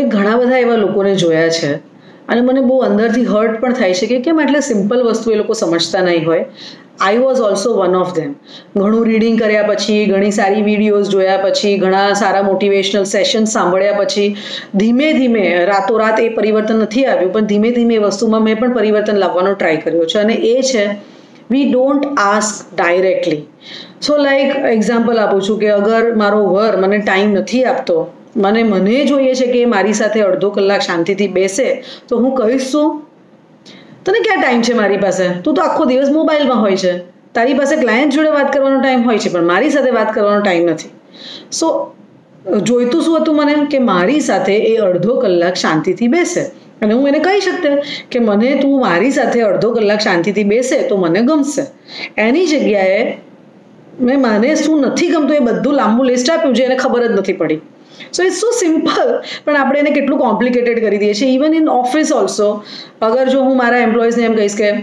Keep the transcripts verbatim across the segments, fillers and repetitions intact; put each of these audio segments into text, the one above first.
મેં ઘણા બધા એવા લોકોને જોયા છે અને મને બહુ અંદરથી હર્ટ પણ થાય છે કે કેમ એટલે સિમ્પલ વસ્તુ એ લોકો સમજતા નહીં હોય. I was also one of them. ઘણું રીડિંગ કર્યા પછી, ઘણી સારી વિડીયોઝ જોયા પછી, ઘણા સારા મોટિવેશનલ સેશન્સ સાંભળ્યા પછી ધીમે ધીમે રાતોરાત એ પરિવર્તન નથી આવ્યું, પણ ધીમે ધીમે એ વસ્તુમાં મેં પણ પરિવર્તન લાવવાનો ટ્રાય કર્યો છે. અને એ છે we don't ask directly. So like example આપું છું કે અગર મારો વર મને ટાઈમ નથી આપતો, મને મને જોઈએ છે કે મારી સાથે અડધો કલાક શાંતિથી બેસે, તો હું કહીશ શું, તને ક્યાં ટાઈમ છે મારી પાસે, તું તો આખો દિવસ મોબાઈલમાં હોય છે, તારી પાસે ક્લાયન્ટ જોડે વાત કરવાનો ટાઈમ હોય છે પણ મારી સાથે વાત કરવાનો ટાઈમ નથી. સો જોઈતું શું હતું મને કે મારી સાથે એ અડધો કલાક શાંતિથી બેસે, અને હું એને કહી શકતે કે મને તું મારી સાથે અડધો કલાક શાંતિથી બેસે તો મને ગમશે. એની જગ્યાએ મેં મને શું નથી ગમતું એ બધું લાંબુ લિસ્ટ આપ્યું જે એને ખબર જ નથી પડી. સો ઇટ્સ સો સિમ્પલ, પણ આપણે એને કેટલું કોમ્પ્લિકેટેડ કરી દઈએ છીએ. ઇવન ઇન ઓફિસ ઓલ્સો, અગર જો હું મારા એમ્પ્લોઈઝને એમ કહીશ કે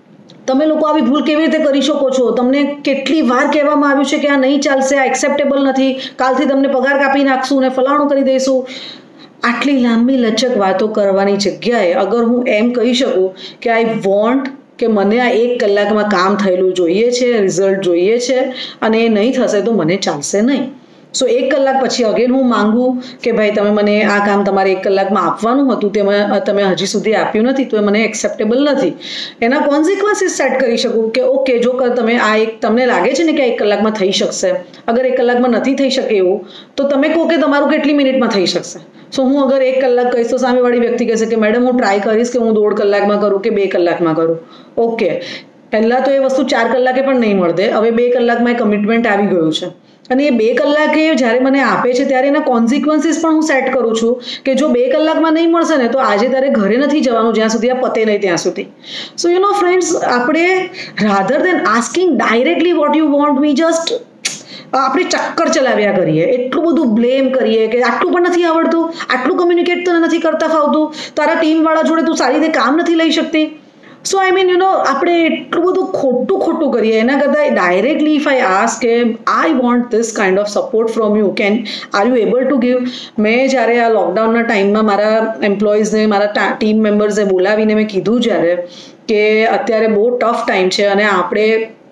તમે લોકો આવી ભૂલ કેવી રીતે કરી શકો છો, તમને કેટલી વાર કહેવામાં આવ્યું છે કે આ નહીં ચાલશે, આ એક્સેપ્ટેબલ નથી, કાલથી તમને પગાર કાપી નાખશું ને ફલાણું કરી દઈશું, આટલી લાંબી લચક વાતો કરવાની જગ્યાએ અગર હું એમ કહી શકું કે આઈ વોન્ટ કે મને આ એક કલાકમાં કામ થયેલું જોઈએ છે, રિઝલ્ટ જોઈએ છે, અને એ નહીં થશે તો મને ચાલશે નહીં. સો એક કલાક પછી અગેન હું માંગું કે ભાઈ તમે મને આ કામ તમારે એક કલાકમાં આપવાનું હતું, તે તમે હજી સુધી આપ્યું નથી, તો એ મને એક્સેપ્ટેબલ નથી. એના કોન્સિક્વન્સીસ સેટ કરી શકું કે ઓકે જો તમે આ એક તમને લાગે છે ને કે આ એક કલાકમાં થઈ શકશે, અગર એક કલાકમાં નથી થઈ શકે એવું તો તમે કહો કે તમારું કેટલી મિનિટમાં થઈ શકશે. સો હું અગર એક કલાક કહીશ તો સામેવાળી વ્યક્તિ કહેશે કે મેડમ હું ટ્રાય કરીશ કે હું દોઢ કલાકમાં કરું કે બે કલાકમાં કરું. ઓકે, પહેલાં તો એ વસ્તુ ચાર કલાકે પણ નહીં મળે, હવે બે કલાકમાં એ કમિટમેન્ટ આવી ગયું છે. અને એ બે કલાકે જ્યારે મને આપે છે ત્યારે એના કોન્સિક્વન્સીસ પણ હું સેટ કરું છું કે જો બે કલાકમાં નહીં મળશે ને તો આજે તારે ઘરે નથી જવાનું જ્યાં સુધી આ પતે નહીં ત્યાં સુધી. સો યુ નો ફ્રેન્ડ્સ, આપણે rather than asking directly what you want, we just આપણે ચક્કર ચલાવ્યા કરીએ, એટલું બધું બ્લેમ કરીએ કે આટલું પણ નથી આવડતું, આટલું કમ્યુનિકેટ તને નથી કરતા ફાવતું, તારા ટીમવાળા જોડે તું સારી રીતે કામ નથી લઈ શકતી. સો આઈ મીન યુ નો આપણે એટલું બધું ખોટું ખોટું કરીએ એના કરતાં ડાયરેક્ટલી ઇફ આઈ આસ્ક કે I want this kind of support from you, can are you able to give. મેં જ્યારે આ લોકડાઉનના ટાઈમમાં મારા એમ્પ્લોઈઝને, મારા ટીમ મેમ્બર્સને બોલાવીને મેં કીધું જ્યારે કે અત્યારે બહુ ટફ ટાઈમ છે અને આપણે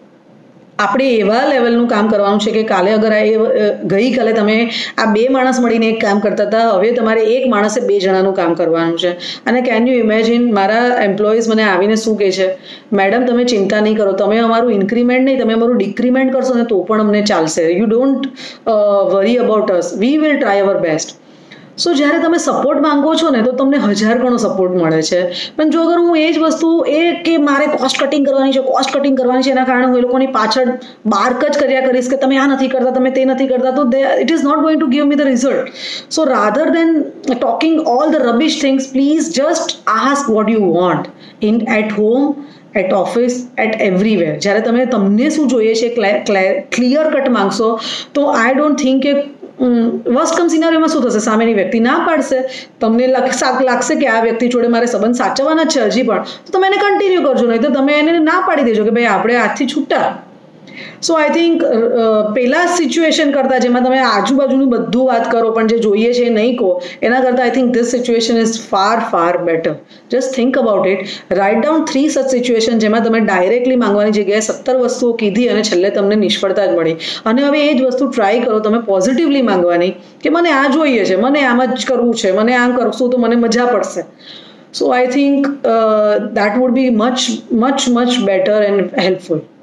આપણે એવા લેવલનું કામ કરવાનું છે કે કાલે અગર આ ગઈકાલે તમે આ બે માણસ મળીને એક કામ કરતા હતા, હવે તમારે એક માણસે બે જણાનું કામ કરવાનું છે. અને કેન યુ ઇમેજિન, મારા એમ્પ્લોઈઝ મને આવીને શું કહે છે, મેડમ તમે ચિંતા નહીં કરો, તમે અમારું ઇન્ક્રીમેન્ટ નહીં તમે અમારું ડિક્રીમેન્ટ કરશો ને તો પણ અમને ચાલશે, you don't worry about us, we will try our best. So જ્યારે તમે સપોર્ટ માંગો છો ને તો તમને હજાર ગણો સપોર્ટ મળે છે. પણ જો અગર હું એ જ વસ્તુ એ કે મારે કોસ્ટ કટિંગ કરવાની છે, કોસ્ટ કટિંગ કરવાની છે, એના કારણે હું એ લોકોની પાછળ બાર્ક જ કર્યા કરીશ કે તમે આ નથી કરતા, તમે તે નથી કરતા, તો it is not going to give me the result. So rather than talking all the rubbish things, please just ask what you want in at home, at office, at everywhere. જ્યારે તમે તમને શું જોઈએ છે ક્લિયર કટ માંગશો તો I don't think કે worst come સિનારીઓમાં શું થશે, સામેની વ્યક્તિ ના પાડશે, તમને લાગશે કે આ વ્યક્તિ જોડે મારે સંબંધ સાચવવાના છે હજી પણ, તો તમે એને કન્ટિન્યુ કરજો, નહીં તો તમે એને ના પાડી દેજો કે ભાઈ આપણે આજથી છૂટા. સો આઈ થિંક પહેલા સિચ્યુએશન કરતાં જેમાં તમે આજુબાજુનું બધું વાત કરો પણ જે જોઈએ છે એ નહીં કહો, એના કરતાં I think this situation is far far better. Just think about it, right down three such situation જેમાં તમે ડાયરેક્ટલી માંગવાની જગ્યાએ સત્તર વસ્તુઓ કીધી અને છેલ્લે તમને નિષ્ફળતા જ મળી. અને હવે એ જ વસ્તુ ટ્રાય કરો તમે પોઝિટિવલી માંગવાની કે મને આ જોઈએ છે, મને આમ જ કરવું છે, મને આમ કરશું તો મને મજા પડશે. So I think that would be much much much better and helpful.